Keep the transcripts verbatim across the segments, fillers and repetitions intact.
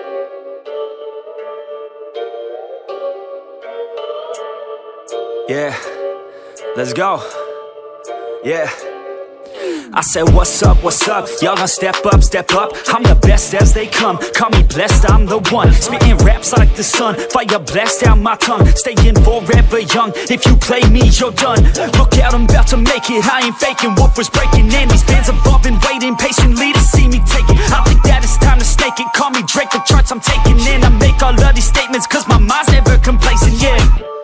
Yeah, let's go. Yeah. I said, what's up, what's up? Y'all gonna step up, step up. I'm the best as they come. Call me blessed, I'm the one. Spitting raps like the sun. Fire blast down my tongue. Staying forever young. If you play me, you're done. Look out, I'm about to make it. I ain't faking what was breaking in. These fans above been waiting patiently to see me take it. I think that it's time to snake it. Call me Drake, the charts I'm taking in. I make all of these statements cause my mind's never complacent, yeah.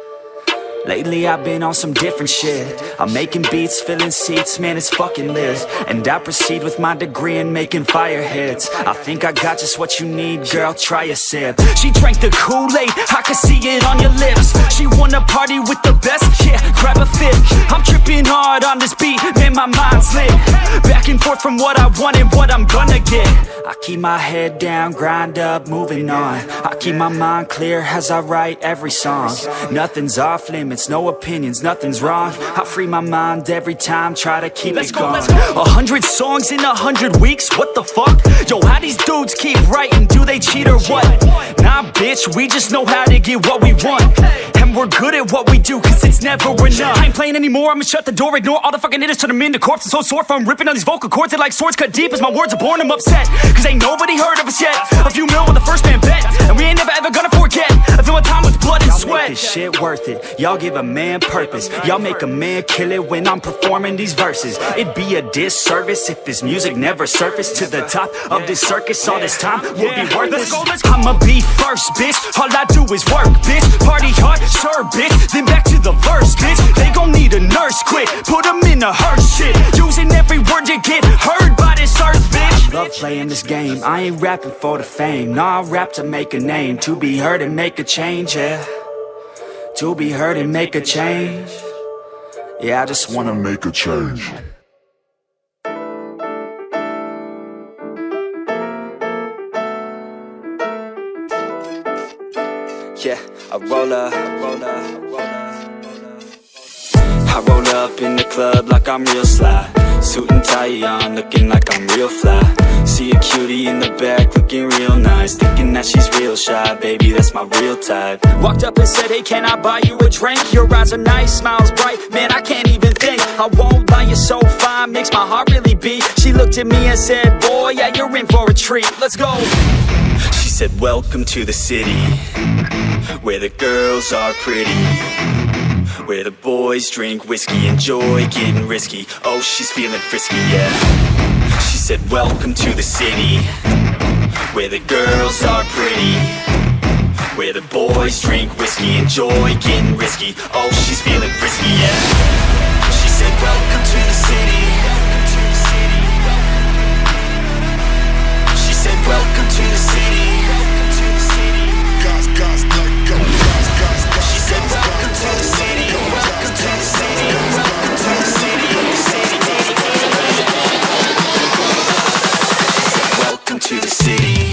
Lately I've been on some different shit. I'm making beats, filling seats, man it's fucking lit. And I proceed with my degree in making fire hits. I think I got just what you need, girl, try a sip. She drank the Kool-Aid, I can see it on your lips. She wanna party with the best, yeah, grab a fit. I'm tripping hard on this beat, man my mind's lit. Back and forth from what I want and what I'm gonna get. I keep my head down, grind up, moving on. I keep my mind clear as I write every song. Nothing's off limits, no opinions, nothing's wrong. I free my mind every time, try to keep it going. A hundred songs in a hundred weeks, what the fuck? Yo, how these dudes keep writing, do they cheat or what? Nah bitch, we just know how to get what we want. And we're good at what we do, cause it's never enough. I ain't playing anymore, I'ma shut the door, ignore all the fucking hitters, turn them into corpses. So sore from ripping on these vocal cords, they like swords cut deep as my words are born, I'm upset. Cause ain't nobody heard of us yet. A few mil with the first man bet, and we ain't never ever gonna forget. I feel my time with blood and sweat. Y'all make this shit worth it, y'all give a man purpose. Y'all make a man kill it when I'm performing these verses. It'd be a disservice if this music never surfaced to the top of this circus. All this time will be worthless. I'ma be first, bitch, all I do is work, bitch. Party hard, sure, bitch, then back to the verse, bitch. They gon' need a nurse quick, put them in a hearse shit. Using every word you get heard by this earth, bitch. Love playing this game, I ain't rapping for the fame. Nah, I rap to make a name, to be heard and make a change, yeah. To be heard and make a change. Yeah, I just wanna make a change. Yeah, I roll up, roll up, roll up, roll up. I roll up in the club like I'm real sly. Suit and tie on, looking like I'm real fly. See a cutie in the back, looking real nice. Thinking that she's real shy, baby, that's my real type. Walked up and said, hey, can I buy you a drink? Your eyes are nice, smiles bright, man, I can't even think. I won't lie, you're so fine, makes my heart really beat. She looked at me and said, boy, yeah, you're in for a treat, let's go. She said, welcome to the city, where the girls are pretty, where the boys drink whiskey, enjoy getting risky. Oh, she's feeling frisky, yeah. She said, welcome to the city, where the girls are pretty, where the boys drink whiskey, enjoy getting risky. Oh, she's feeling frisky, yeah. She said, welcome to the city. She said, welcome to the city. She said, welcome to the city. Welcome to the city. Welcome to the city. Welcome to the city.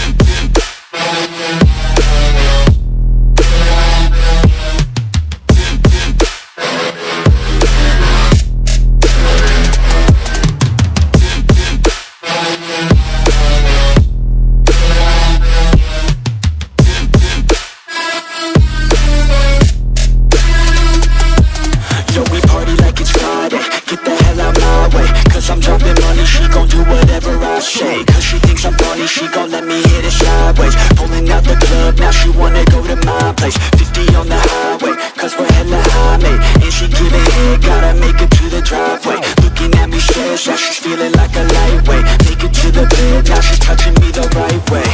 Cause she thinks I'm funny, she gon' let me hit it sideways. Pulling out the club, now she wanna go to my place. Fifty on the highway, cause we're hella high, mate. And she giving head, gotta make it to the driveway. Looking at me says, now she's feeling like a lightweight. Make it to the bed, now she's touching me the right way.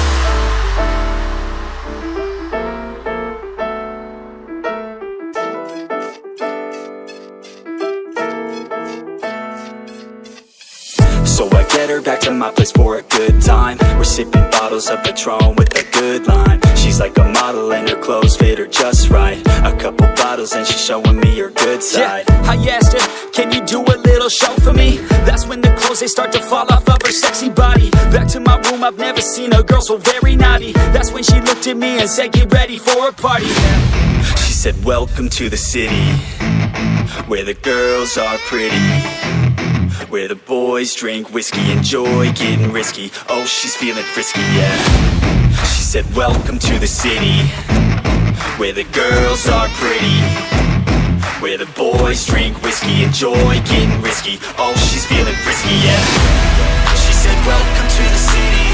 So I get her back to my place for a good time. We're sipping bottles of Patron with a good line. She's like a model and her clothes fit her just right. A couple bottles and she's showing me her good side. Yeah, I asked her, can you do a little show for me? That's when the clothes, they start to fall off of her sexy body. Back to my room, I've never seen a girl so very naughty. That's when she looked at me and said, get ready for a party. She said, welcome to the city, where the girls are pretty, where the boys drink whiskey, enjoy getting risky. Oh, she's feeling frisky, yeah. said, welcome to the city, where the girls are pretty, where the boys drink whiskey, enjoy getting risky. Oh, she's feeling frisky, yeah. She said, welcome to the city.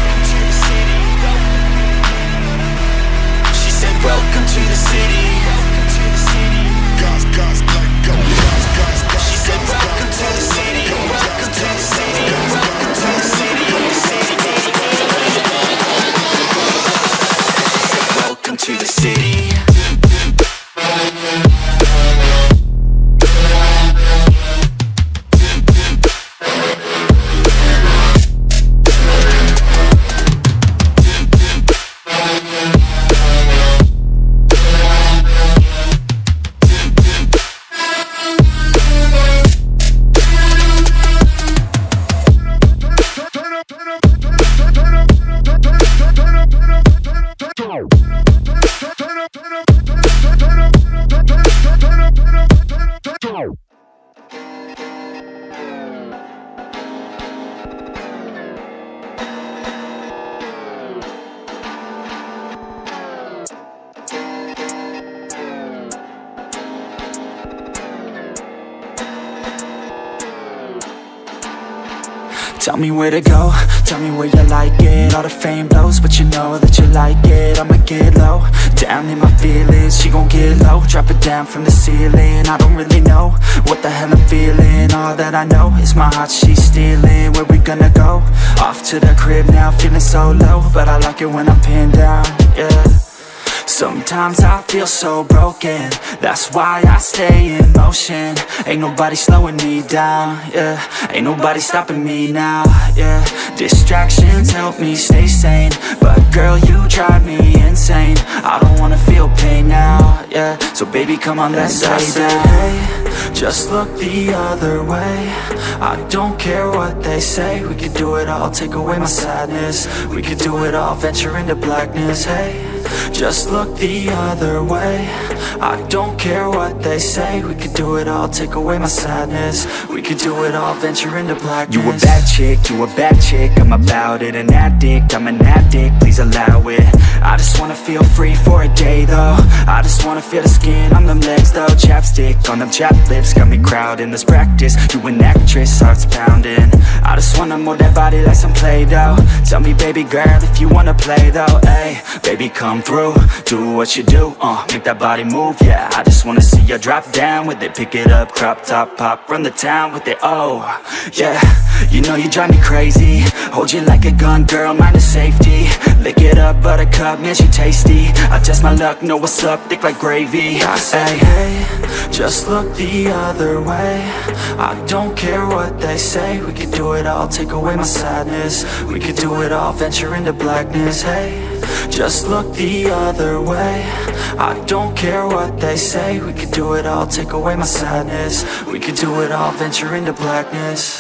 She said, welcome to the city. She said, welcome to the city. Welcome to the city. Welcome to the city. Welcome to the city. Tell me where to go, tell me where you like it. All the fame blows, but you know that you like it. I'ma get low, down in my feelings. She gon' get low, drop it down from the ceiling. I don't really know what the hell I'm feeling. All that I know is my heart she's stealing. Where we gonna go? Off to the crib now, feeling so low, but I like it when I'm pinned down, yeah. Sometimes I feel so broken, that's why I stay in motion. Ain't nobody slowing me down, yeah. Ain't nobody stopping me now, yeah. Distractions help me stay sane, but girl, you drive me insane. I don't wanna feel pain now, yeah. So baby, come on, let's lay down. Hey, just look the other way. I don't care what they say. We could do it all, take away my sadness. We could do it all, venture into blackness. Hey, just look the other way. I don't care what they say. We could do it all, take away my sadness. We could do it all, venture into blackness. You a bad chick, you a bad chick. I'm about it, an addict, I'm an addict. Please allow it. I just wanna feel free for a day though. I just wanna feel the skin on them legs though. Chapstick on them chapped lips got me crowding. Let's practice, you an actress, heart's pounding. I just wanna move that body like some Play-Doh. Tell me baby girl if you wanna play though. Ay, baby come through, do what you do, uh, make that body move, yeah. I just wanna see you drop down with it, pick it up, crop top, pop, run the town with it, oh, yeah. You know you drive me crazy, hold you like a gun, girl, mind the safety. Lick it up, buttercup, man, she tasty. I test my luck, know what's up, thick like gravy. I say, hey, just look the other way. I don't care what they say. We could do it all, take away my sadness. We could do it all, venture into blackness. Hey, just look the other way. I don't care what they say. We could do it all, take away my sadness. We could do it all, venture into blackness.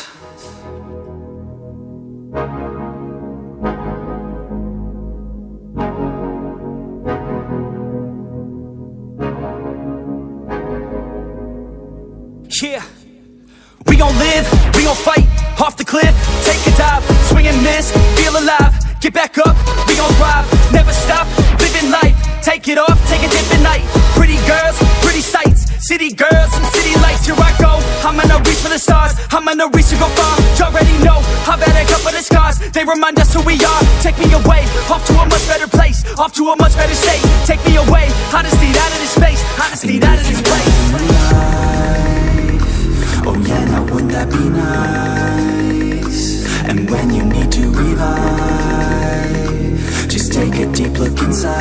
Yeah, we gon' live, we gon' fight, off the cliff, take a dive, swing and miss, feel alive, get back up, we gon' thrive, never stop, living life, take it off, take a dip at night, pretty girls, pretty sights, city girls and city lights, here I go, I'm gonna reach for the stars, I'm gonna reach to go far, you already know, I've had a couple of scars, they remind us who we are, take me away, off to a much better place, off to a much better state, take me away, I just need out of this space, I just need out of this place. Oh yeah, now wouldn't that be nice? And when you need to revive, just take a deep look inside.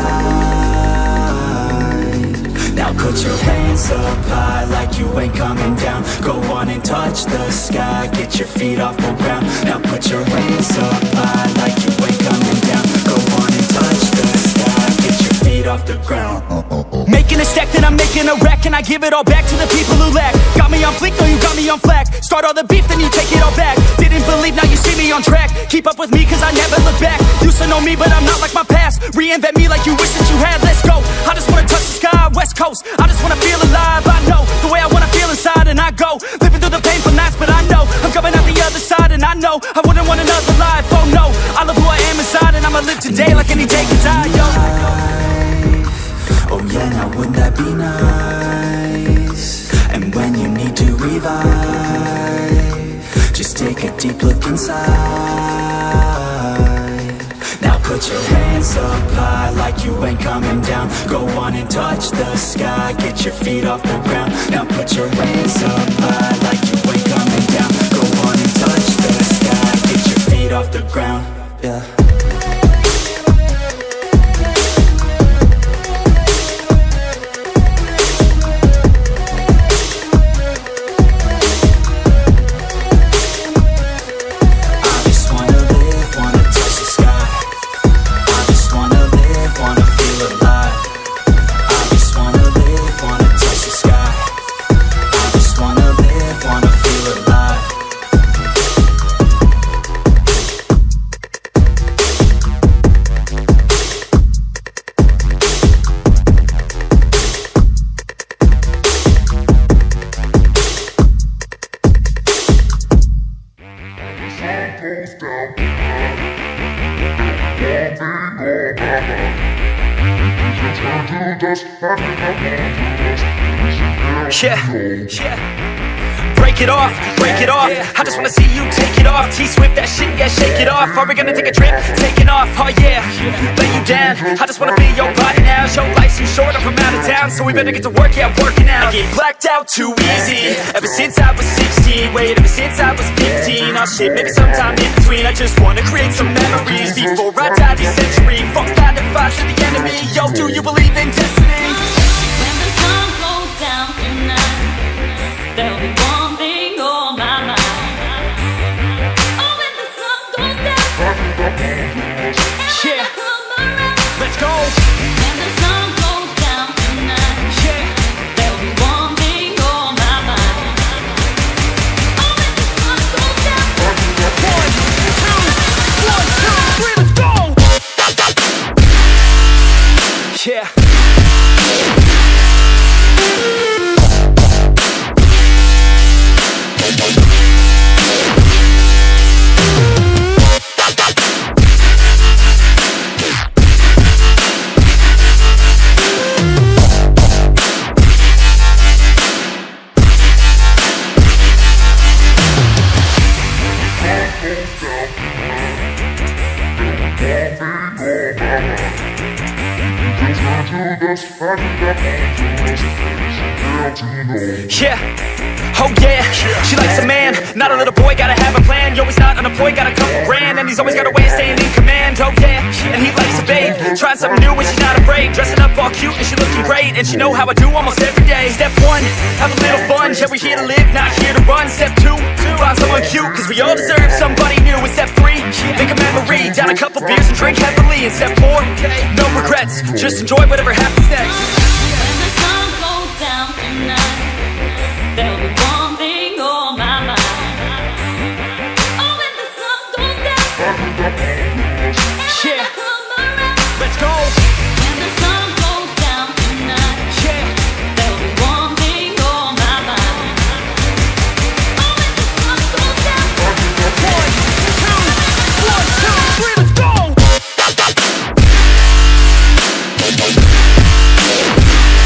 Now put your hands up high like you ain't coming down. Go on and touch the sky, get your feet off the ground. Now put your hands up high like you ain't coming down. Go on and touch the sky, get your feet off the ground. Making a stack, then I'm making a rack, and I give it all back to the people who lack. Got me on fleek, no you got me on flack. Start all the beef, then you take it all back. Didn't believe, now you see me on track. Keep up with me, cause I never look back. Used to know me, but I'm not like my past. Reinvent me like you wish that you had, let's go. I just wanna touch the sky, west coast. I just wanna feel alive, I know the way I wanna feel inside, and I go living through the painful nights, but I know I'm coming out the other side, and I know I wouldn't want another life, oh no. I love who I am inside, and I'ma live today like any day can side, yo. Oh yeah, now wouldn't that be nice? And when you need to revive, just take a deep look inside. Now put your hands up high like you ain't coming down. Go on and touch the sky, get your feet off the ground. Now put your hands up high like you ain't coming down. Go on and touch the sky, get your feet off the ground. Yeah. Yeah, yeah. Break it off, break it off. I just wanna see you take it off. T-Swift, that shit, yeah, shake it off. Are we gonna take a trip? Taking off, oh yeah. Lay you down, I just wanna be your body now. Your life's too short, I'm from out of town, so we better get to work, yeah, working out. I get blacked out too easy, ever since I was sixteen. Wait, ever since I was fifteen. Oh shit, maybe sometime in between. I just wanna create some memories before I die this century. Fuck that advice to the enemy. Yo, do you believe in destiny? When the sun goes down tonight, there'll be one thing on my mind. Oh, when the sun goes down, yeah, let's go. when the sun goes down tonight, Yeah, there'll be one thing on my mind. Oh, when the sun goes down, one, two, one, two, three, let's go. Yeah. Yeah, oh yeah, she likes a man, not a little boy, gotta have a plan. Yo, he's not unemployed, got a couple grand, and he's always got a way of staying in command. Oh yeah, and he likes a babe, trying something new and she's not afraid. Dressing up all cute and she looking great, and she know how I do almost every day. Step one, have a little fun, yeah, we're here to live, not here to run. Step two, find someone cute, cause we all deserve somebody new. And step three, make a memory, down a couple beers and drink heavily. And step four, no regrets, just enjoy whatever happens next. when the sun goes down tonight, there'll be one thing on my mind. Oh, when the sun goes down, Yeah, come around. let's go. When the sun goes down tonight, Yeah, there'll be one thing on my mind. Oh, when the sun goes down, one, two, one, two, three, let's go.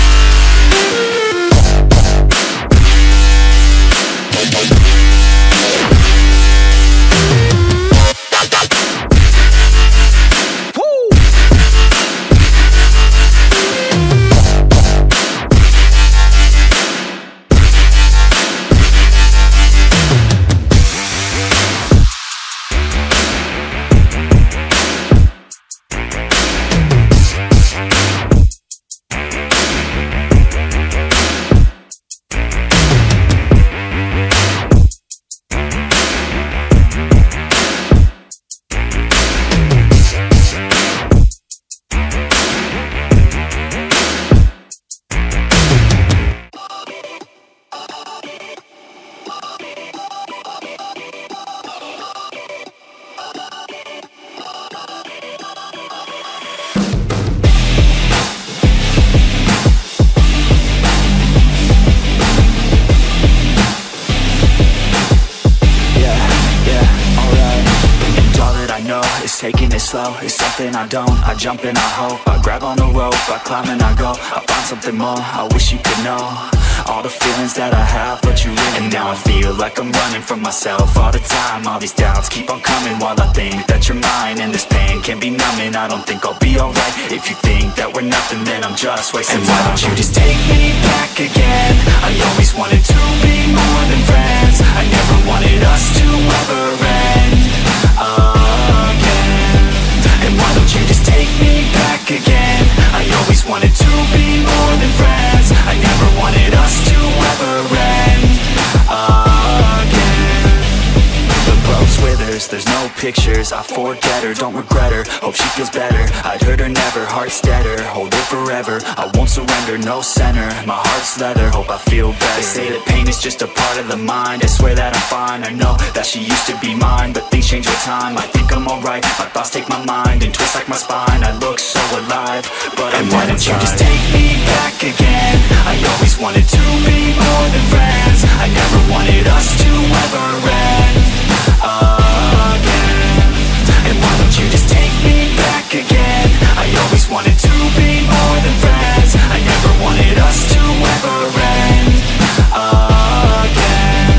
slow is something I don't. I jump and I hope, I grab on the rope, I climb and I go, I find something more, I wish you could know all the feelings that I have, but you really. And now I feel like I'm running from myself all the time. All these doubts keep on coming while I think that you're mine. And this pain can be numbing, I don't think I'll be alright. If you think that we're nothing, then I'm just wasting time. And why don't you just take me back again? I always wanted to be more than friends. I never wanted us to ever end again. And why don't you just take me back again? I always wanted to be more than friends. I never wanted us to ever end again. The rose withers, there's no pictures. I forget her, don't regret her, hope she feels better. I'd hurt her never, heart steadier, hold her forever. I won't surrender, no center, my heart's leather, hope I feel better. They say that pain is just a part of the mind. I swear that I'm fine, I know that she used to be mine, but things change with time. I think I'm alright, my thoughts take my mind and twist like my spine. I look so alive, but I'm dead inside. And why don't you just take me back again? I always wanted to be more than friends. I never wanted us to ever end again. And why don't you just take me back again? I always wanted to be more than friends. I never wanted us to ever end again.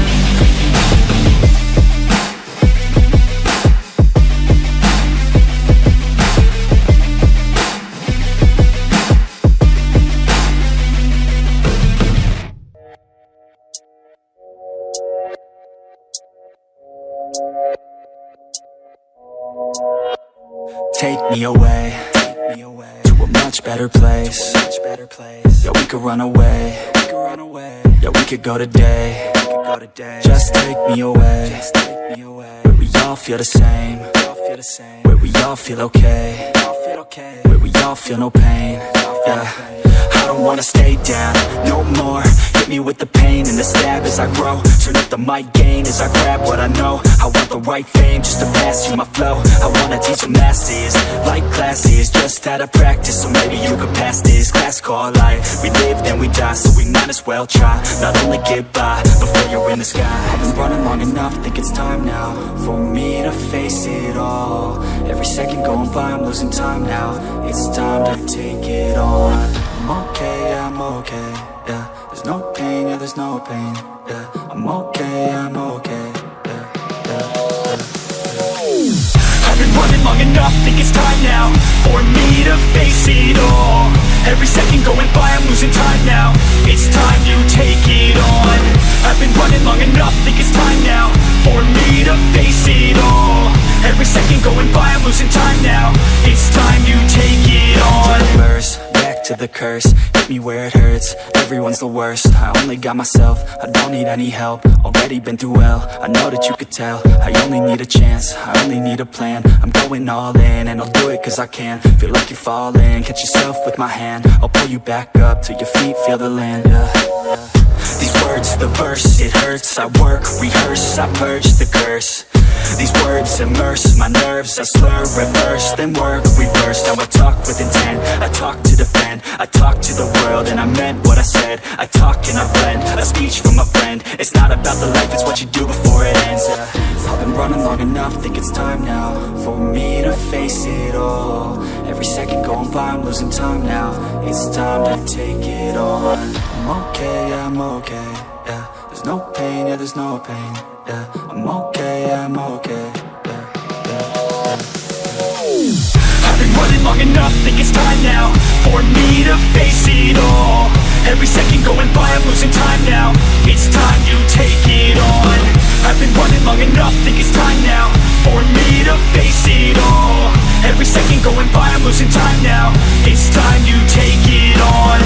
Take me away, take me away to a much better place. Much better place. Yeah, we could run away. We could run away. Yeah, we could go today. We could go today. Just take me away. Just take me away. Where we all feel the same. We all feel the same. Where we all feel okay. We all feel okay. Where we all feel no pain. Yeah. I don't wanna stay down no more. Hit me with the pain and the stab as I grow. Turn up the mic gain as I grab what I know. I want the right fame just to pass you my flow. I wanna teach the masses like classes, just out of practice, so maybe you could pass this class called life. We live then we die, so we might as well try. Not only get by before you're in the sky. I've been running long enough, think it's time now for me to face it all. Every second going by, I'm losing time now. It's time to take it on. I'm okay, I'm okay, yeah. There's no pain, yeah, there's no pain, yeah. I'm okay, I'm okay, yeah, yeah, yeah. I've been running long enough, think it's time now for me to face it all. Every second going by, I'm losing time now. It's time to take it on. I've been running long enough, think it's time now for me to face it all. Every second going by, I'm losing time now. It's time to take it on. Reverse, back to the curse, hit me where it hurts. Everyone's the worst, I only got myself, I don't need any help. Already been through hell, I know that you could tell. I only need a chance, I only need a plan. I'm going all in, and I'll do it cause I can. Feel like you're falling, catch yourself with my hand. I'll pull you back up till your feet feel the land, yeah, yeah. These words, the verse, it hurts. I work, rehearse, I purge the curse. These words immerse my nerves. I slur, reverse, then work, reverse. Now I talk with intent, I talk to defend. I talk to the world and I meant what I said. I talk and I blend, a speech from a friend. It's not about the life, it's what you do before it ends, yeah. I've been running long enough, think it's time now for me to face it all. Every second going by, I'm losing time now. It's time to take it on. I'm okay, I'm okay, yeah. There's no pain, yeah, there's no pain, yeah. I'm okay, I'm okay, yeah, yeah, yeah. I've been running long enough, think it's time now for me to face it all. Every second going by, I'm losing time now. It's time to take it on. I've been running long enough, think it's time now for me to face it all. Every second going by, I'm losing time now. It's time to take it on.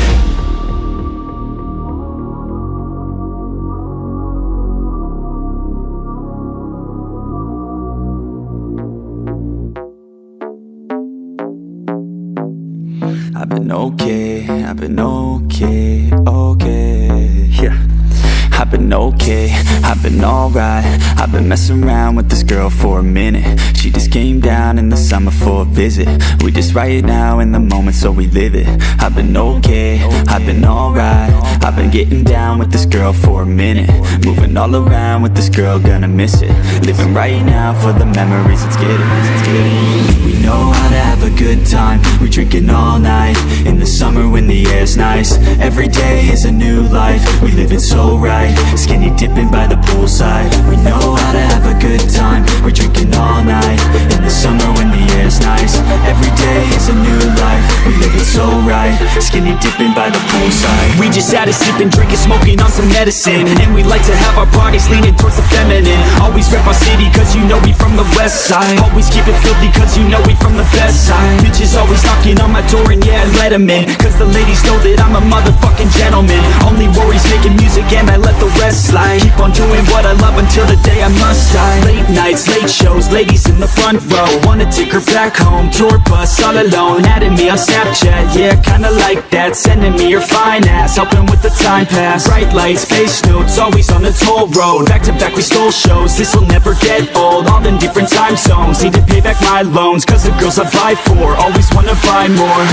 I've been okay, I've been okay, okay, yeah. I've been okay, I've been alright. I've been messing around with this girl for a minute. She just came down in the summer for a visit. We just right now in the moment, so we live it. I've been okay, I've been alright. I've been getting down with this girl for a minute. Moving all around with this girl, gonna miss it. Living right now for the memories, let's get it, let's get it. We know how to have a good time. We're drinking all night in the summer when the air's nice. Every day is a new life, we live it so right. Skinny dipping by the poolside. We know how to have a good time. We're drinking all night in the summer when the air's nice. Every day is a new life, we live it so right. Skinny dipping by the poolside. We just had a sipping, drinking, smoking on some medicine. And we like to have our parties leaning towards the feminine. Always rep our city cause you know we from the west side. Always keep it filthy cause you know we from the best side. Bitches always knocking on my door and yeah, let them in. Cause the ladies know that I'm a motherfucking gentleman. Only worries making music and I let the rest slide. Keep on doing what I love until the day I must die. Late nights, late shows, ladies in the front row. Wanna take her back home, tour bus all alone. Adding me on Snapchat, yeah, kinda like that. Sending me your fine ass, helping with the time pass. Bright lights, face notes, always on the toll road. Back to back we stole shows, this'll never get old. All in different time zones, need to pay back my loans. Cause the girls I buy for, always wanna buy more.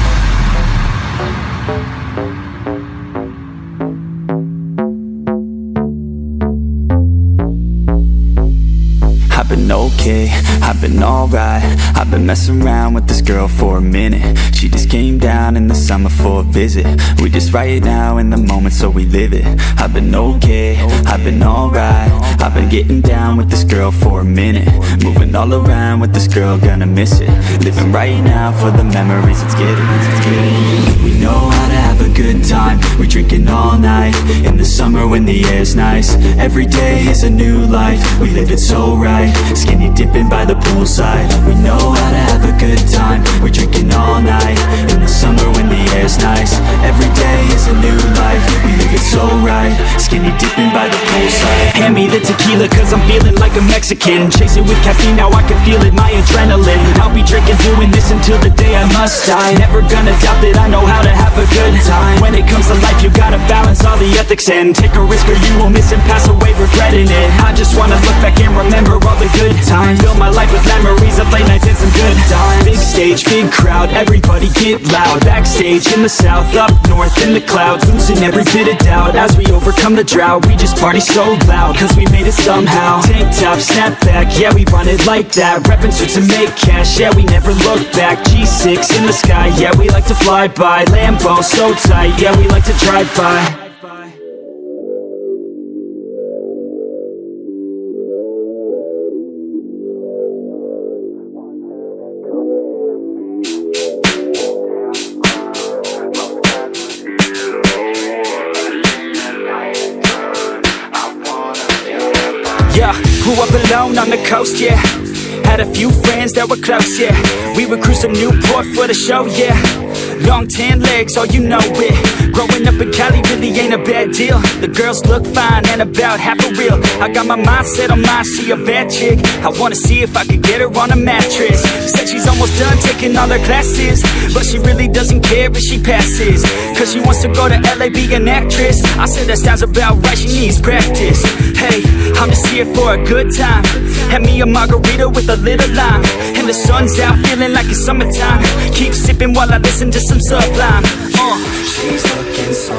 I've been okay, I've been alright. I've been messing around with this girl for a minute. She just came down in the summer for a visit. We just right now in the moment, so we live it. I've been okay, I've been alright. I've been getting down with this girl for a minute. Moving all around with this girl, gonna miss it. Living right now for the memories, let's get it, let's get it. We know how to have a good time. We're drinking all night in the summer when the air's nice. Every day is a new life, we live it so right. Skinny dipping by the poolside. We know how to have a good time. We're drinking all night in the summer when the air's nice. Every day is a new life, we live it so right. Skinny dipping by the poolside. Hand me the tequila cause I'm feeling like a Mexican. Chase it with caffeine, now I can feel it, my adrenaline. I'll be drinking, doing this until the day I must die. Never gonna doubt that I know how to have a good time. When it comes to life, you gotta balance all the ethics and take a risk or you will miss and pass away regretting it. I just wanna look back and remember all the good times. Fill my life with memories of late nights and some good times. Big stage, big crowd, everybody get loud. Backstage in the south, up north in the clouds. Losing every bit of doubt as we overcome the drought. We just party so loud, cause we made it somehow. Tank top, snap back, yeah we run it like that. Reppin' suits to make cash, yeah we never look back. G six in the sky, yeah we like to fly by. Lambo so tight, yeah we like to drive by. Yeah, grew up alone on the coast, yeah. Had a few friends that were close, yeah. We would cruise to Newport for the show, yeah. Long tan legs, oh you know it. Growing up in Cali really ain't a bad deal. The girls look fine and about half a real. I got my mindset on mine, she a bad chick. I wanna see if I could get her on a mattress. Said she's almost done taking all her classes, but she really doesn't care if she passes, cause she wants to go to L A, be an actress. I said that sounds about right, she needs practice. Hey, I'm just here for a good time. Had me a margarita with a little lime, and the sun's out feeling like it's summertime. Keep sipping while I listen to some Sublime. uh. She's looking so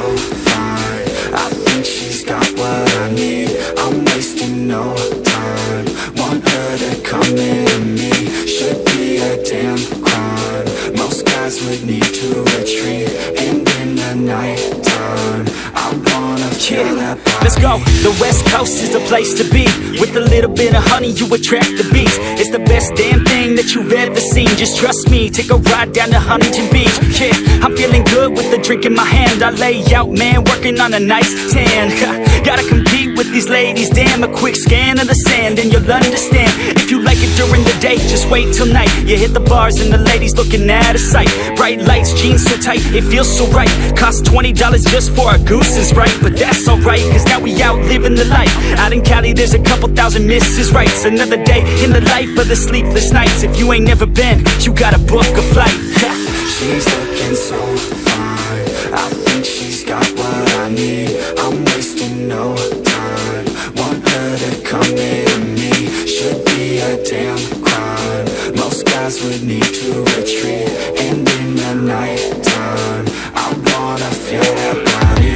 fine, I think she's got what I need. I'm wasting no time, want her to come into me. Should be a damn crime, most guys would need to retreat. And in the night time, I wanna feel that body. Let's go, the West Coast is the place to be. With a little bit of honey you attract the bees. It's the best damn thing that you've ever seen. Just trust me, take a ride down to Huntington Beach. Yeah, I'm feeling good with the drink in my hand. I lay out, man, working on a nice tan. Gotta compete with these ladies, damn. A quick scan of the sand and you'll understand. If you like it during the day, just wait till night. You hit the bars and the ladies looking at a sight. Bright lights, jeans so tight, it feels so right. Cost twenty dollars just for a goose is right. But that's alright, cause now we out living the life. Out in Cali there's a couple thousand Missus Rights. Another day in the life of the sleepless nights. If you ain't never been, you gotta book a flight. She's looking so fine, I think she's got what I need. I'm wasting no eyes would need to retreat. And in the night time, I wanna feel that body.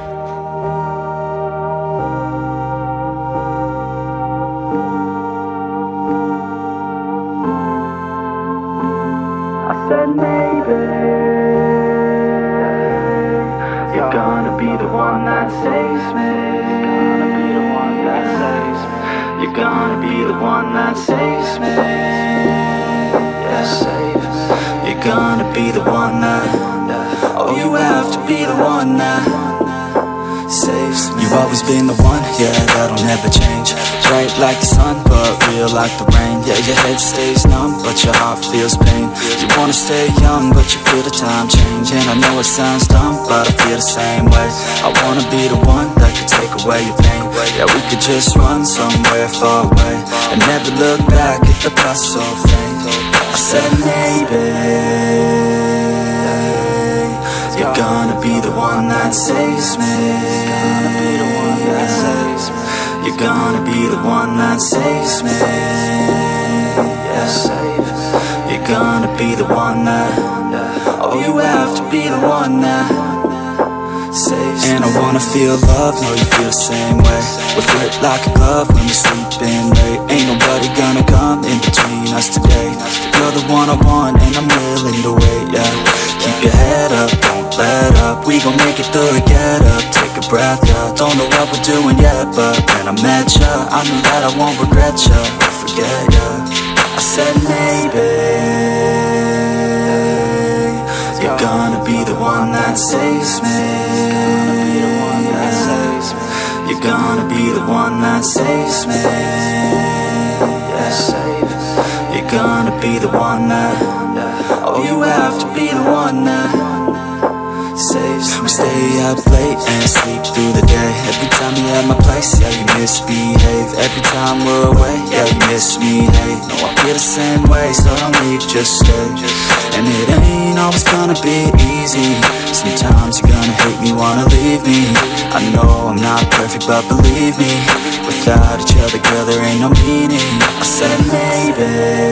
I said maybe you're gonna be the one that saves me. You're gonna be the one that saves me. Yeah, save. You're gonna be the one that. Oh, you have to be the one that saves me. You've always been the one, yeah, that'll never change. Bright like the sun, but real like the rain. Yeah, your head stays numb, but your heart feels pain. You wanna stay young, but you feel the time change. And I know it sounds dumb, but I feel the same way. I wanna be the one that could take away your pain. Yeah, we could just run somewhere far away and never look back at the past so faint. I said maybe you're gonna be the one that saves me. You're gonna be the one that saves me. Yeah, save. You're gonna be the one that. Oh, you have to be the one that saves me. And I wanna feel love, know you feel the same way. We fit like a glove when we sleep in late. Ain't nobody gonna come in between us today. You're the one I want and I'm willing to wait, yeah. Keep your head up, don't let up. We gon' make it through it, get up, take a breath, yeah. Don't know what we're doing yet, but when I met ya, I knew that I won't regret ya or forget ya. I said maybe you're gonna be the one that saves me. You're gonna be the one that saves me. Yeah, save. You're gonna be the one that. Oh, you have to be the one that saves me. We stay up late and sleep through the day. Every time you're at my place, yeah, you misbehave. Every time we're away, yeah, you miss me, hey. No, I feel the same way, so don't leave, just stay. And it ain't always gonna be easy. Sometimes you're gonna hate me, wanna leave me. I know I'm not perfect, but believe me, without each other, girl, there ain't no meaning. I said maybe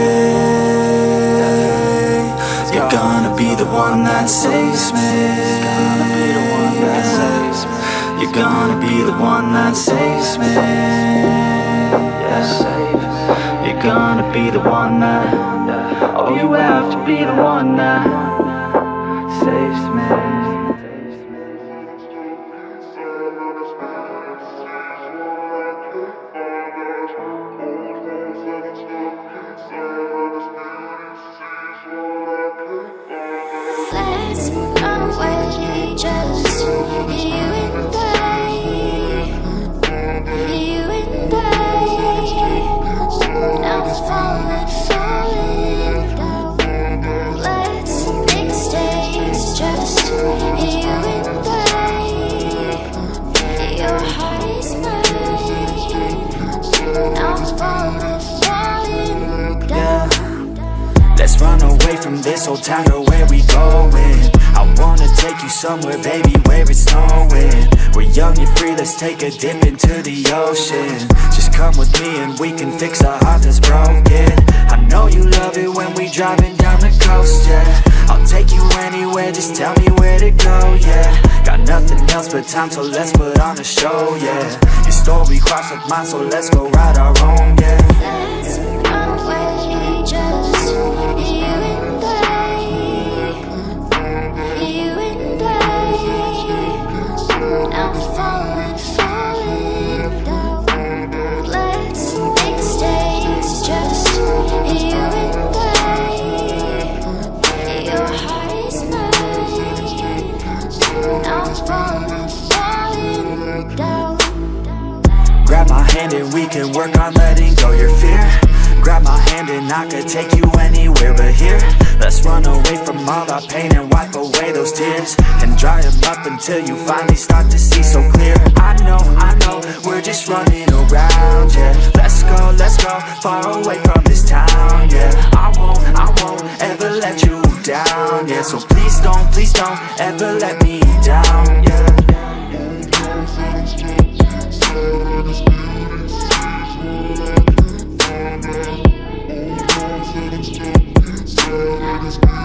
you're gonna be the one that saves me. You're gonna be the one that saves me. Yeah, save. You're gonna be the one that. Oh, you have to be the one that saves me. Let's run away, just you and I, you and I. Now I'm falling, falling down. Let's make mistakes, just you and I. Your heart is mine. Now I'm falling, falling down. Let's run away from this old town, girl, where we going? I wanna take you somewhere, baby, where it's snowing. We're young and free, let's take a dip into the ocean. Just come with me and we can fix a heart that's broken. I know you love it when we driving down the coast, yeah. I'll take you anywhere, just tell me where to go, yeah. Got nothing else but time, so let's put on a show, yeah. Your story crossed with mine, so let's go ride our own, yeah. Let's run away, just you and I, you and I. Now I'm falling, falling down. Let's make mistakes, just you and I. Your heart is mine. Now I'm falling, falling down. Grab my hand and we can work on letting go your fear. Grab my hand and I could take you anywhere but here. Let's run away from all our pain and wipe away those tears, and dry them up until you finally start to see so clear. I know, I know, we're just running around, yeah. Let's go, let's go, far away from this town, yeah. I won't, I won't ever let you down, yeah. So please don't, please don't ever let me down, yeah. world on this beat.